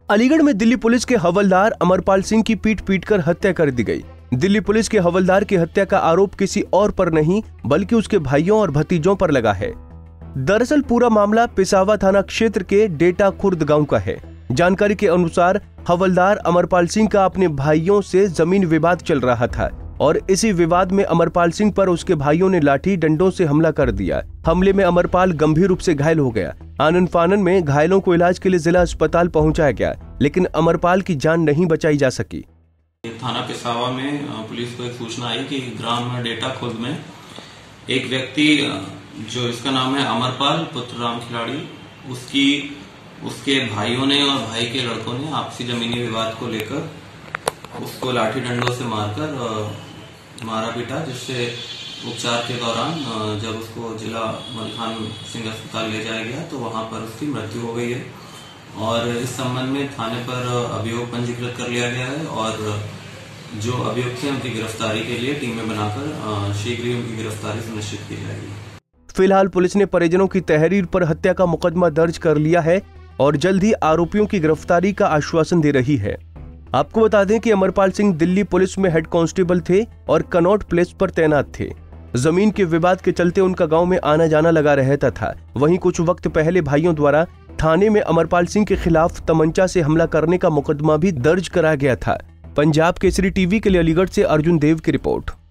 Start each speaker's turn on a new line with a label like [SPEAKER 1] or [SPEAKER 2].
[SPEAKER 1] अलीगढ़ में दिल्ली पुलिस के हवलदार अमरपाल सिंह की पीट पीटकर हत्या कर दी गई। दिल्ली पुलिस के हवलदार की हत्या का आरोप किसी और पर नहीं बल्कि उसके भाइयों और भतीजों पर लगा है। दरअसल पूरा मामला पिसावा थाना क्षेत्र के डेटा खुर्द गांव का है। जानकारी के अनुसार हवलदार अमरपाल सिंह का अपने भाइयों से जमीन विवाद चल रहा था और इसी विवाद में अमरपाल सिंह पर उसके भाइयों ने लाठी डंडों से हमला कर दिया। हमले में अमरपाल गंभीर रूप से घायल हो गया। आनन फानन में घायलों को इलाज के लिए जिला अस्पताल पहुंचाया गया, लेकिन अमरपाल की जान नहीं बचाई जा सकी।
[SPEAKER 2] थाना पिसावा में पुलिस को एक सूचना आई कि ग्राम डेटा खुर्द में एक व्यक्ति जो इसका नाम है अमरपाल पुत्र राम खिलाड़ी, उसके भाइयों ने और भाई के लड़कों ने आपसी जमीनी विवाद को लेकर उसको लाठी डंडों से मारकर मारा पीटा, जिससे उपचार के दौरान जब उसको जिला मलखान सिंह अस्पताल ले जाया गया तो वहां पर उसकी मृत्यु हो गई है। और इस संबंध में थाने पर अभियोग पंजीकृत कर लिया गया है और जो अभियुक्त हैं उनकी गिरफ्तारी के लिए टीमें बनाकर शीघ्र ही उनकी गिरफ्तारी सुनिश्चित की जाएगी।
[SPEAKER 1] फिलहाल पुलिस ने परिजनों की तहरीर पर हत्या का मुकदमा दर्ज कर लिया है और जल्द ही आरोपियों की गिरफ्तारी का आश्वासन दे रही है। आपको बता दें कि अमरपाल सिंह दिल्ली पुलिस में हेड कांस्टेबल थे और कनॉट प्लेस पर तैनात थे। जमीन के विवाद के चलते उनका गांव में आना जाना लगा रहता था। वहीं कुछ वक्त पहले भाइयों द्वारा थाने में अमरपाल सिंह के खिलाफ तमंचा से हमला करने का मुकदमा भी दर्ज कराया गया था। पंजाब केसरी टीवी के लिए अलीगढ़ से अर्जुन देव की रिपोर्ट।